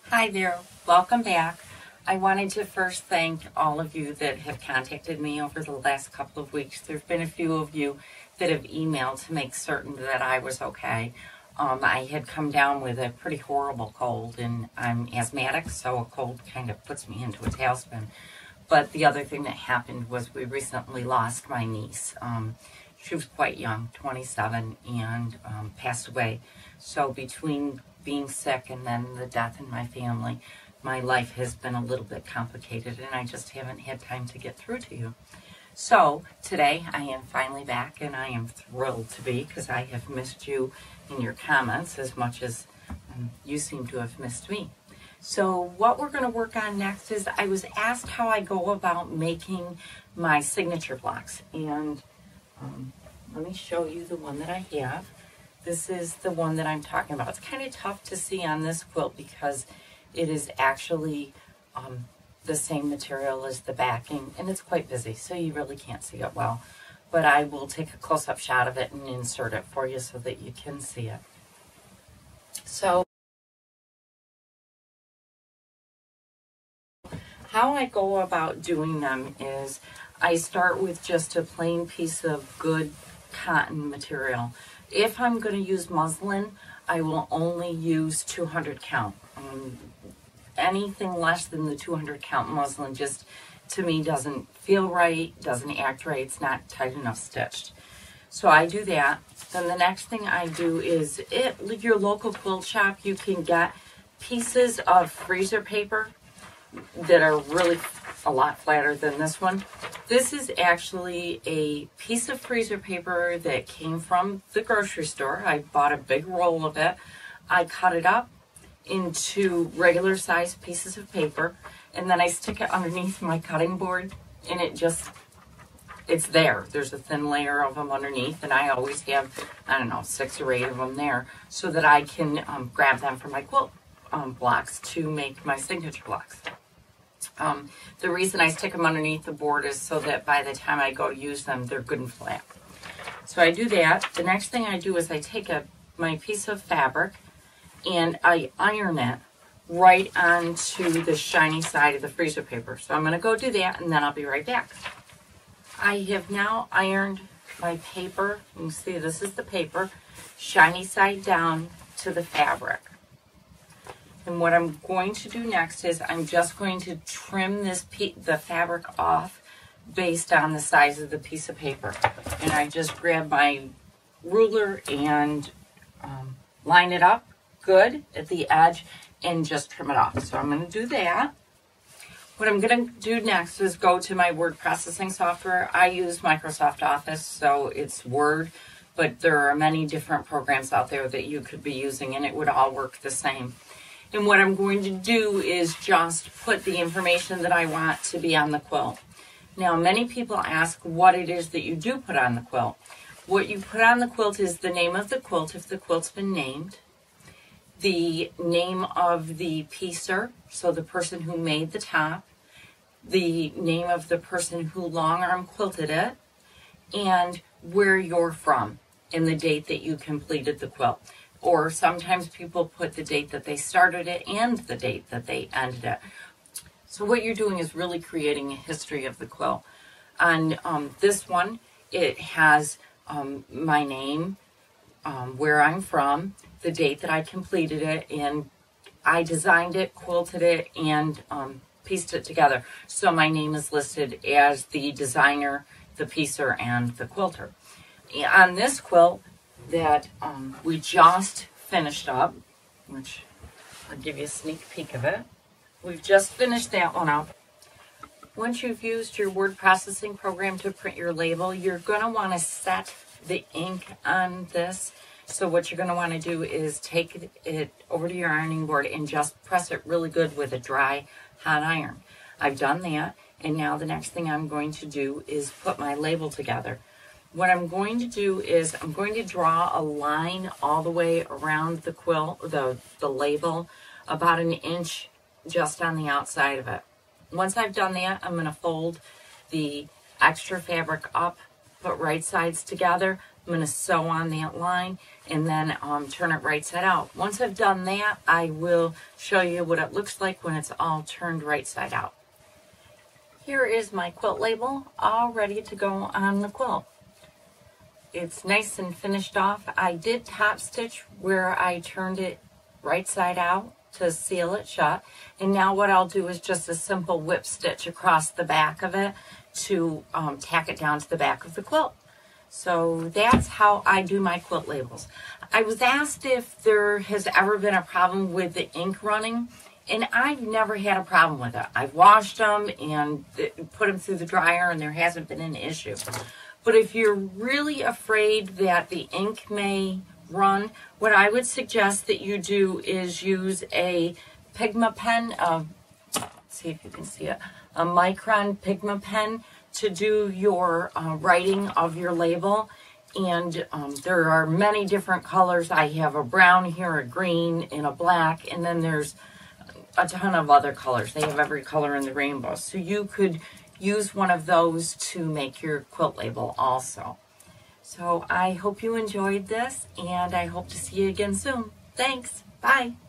Hi there, welcome back. I wanted to first thank all of you that have contacted me over the last couple of weeks. There have been a few of you that have emailed to make certain that I was okay. I had come down with a pretty horrible cold, and I'm asthmatic, so a cold kind of puts me into a tailspin. But the other thing that happened was we recently lost my niece. She was quite young, 27, and passed away. So between being sick and then the death in my family, my life has been a little bit complicated, and I just haven't had time to get through to you. So today I am finally back, and I am thrilled to be, because I have missed you in your comments as much as you seem to have missed me. So what we're going to work on next is I was asked how I go about making my signature blocks, and let me show you the one that I have. This is the one that I'm talking about. It's kind of tough to see on this quilt because it is actually the same material as the backing, and it's quite busy, so you really can't see it well. But I will take a close-up shot of it and insert it for you so that you can see it. So how I go about doing them is I start with just a plain piece of good cotton material. If I'm going to use muslin, I will only use 200 count. Anything less than the 200 count muslin just, to me, doesn't feel right, doesn't act right, it's not tight enough stitched. So I do that. Then the next thing I do is, at your local quilt shop, you can get pieces of freezer paper that are really a lot flatter than this one. This is actually a piece of freezer paper that came from the grocery store. I bought a big roll of it. I cut it up into regular sized pieces of paper, and then I stick it underneath my cutting board, and it's there. There's a thin layer of them underneath, and I always have, I don't know, 6 or 8 of them there so that I can grab them for my quilt blocks to make my signature blocks. The reason I stick them underneath the board is so that by the time I go to use them, they're good and flat. So I do that. The next thing I do is I take my piece of fabric and I iron it right onto the shiny side of the freezer paper. So I'm going to go do that, and then I'll be right back. I have now ironed my paper. You can see this is the paper, shiny side down to the fabric. And what I'm going to do next is I'm just going to trim the fabric off based on the size of the piece of paper. And I just grab my ruler and line it up good at the edge and just trim it off. So I'm going to do that. What I'm going to do next is go to my word processing software. I use Microsoft Office, so it's Word, but there are many different programs out there that you could be using, and it would all work the same. And what I'm going to do is just put the information that I want to be on the quilt. Now, many people ask what it is that you do put on the quilt. What you put on the quilt is the name of the quilt, if the quilt's been named, the name of the piecer, so the person who made the top, the name of the person who long arm quilted it, and where you're from and the date that you completed the quilt. Or sometimes people put the date that they started it and the date that they ended it. So what you're doing is really creating a history of the quilt. On this one, it has my name, where I'm from, the date that I completed it, and I designed it, quilted it, and pieced it together. So my name is listed as the designer, the piecer, and the quilter. On this quilt that we just finished up, which I'll give you a sneak peek of it. We've just finished that one up. Once you've used your word processing program to print your label, you're going to want to set the ink on this. So what you're going to want to do is take it over to your ironing board and just press it really good with a dry, hot iron. I've done that, and now the next thing I'm going to do is put my label together. What I'm going to do is I'm going to draw a line all the way around the quilt, the label, about 1 inch just on the outside of it. Once I've done that, I'm going to fold the extra fabric up, put right sides together, I'm going to sew on that line and then turn it right side out. Once I've done that, I will show you what it looks like when it's all turned right side out. Here is my quilt label, all ready to go on the quilt. It's nice and finished off. I did top stitch where I turned it right side out to seal it shut. And now what I'll do is just a simple whip stitch across the back of it to tack it down to the back of the quilt. So that's how I do my quilt labels. I was asked if there has ever been a problem with the ink running, and I've never had a problem with it. I've washed them and put them through the dryer, and there hasn't been an issue. But if you're really afraid that the ink may run, what I would suggest that you do is use a Pigma pen, let's see if you can see it, a Micron Pigma pen to do your writing of your label. And there are many different colors. I have a brown here, a green, and a black, and then there's a ton of other colors. They have every color in the rainbow. So you could use one of those to make your quilt label also. So I hope you enjoyed this, and I hope to see you again soon. Thanks. Bye.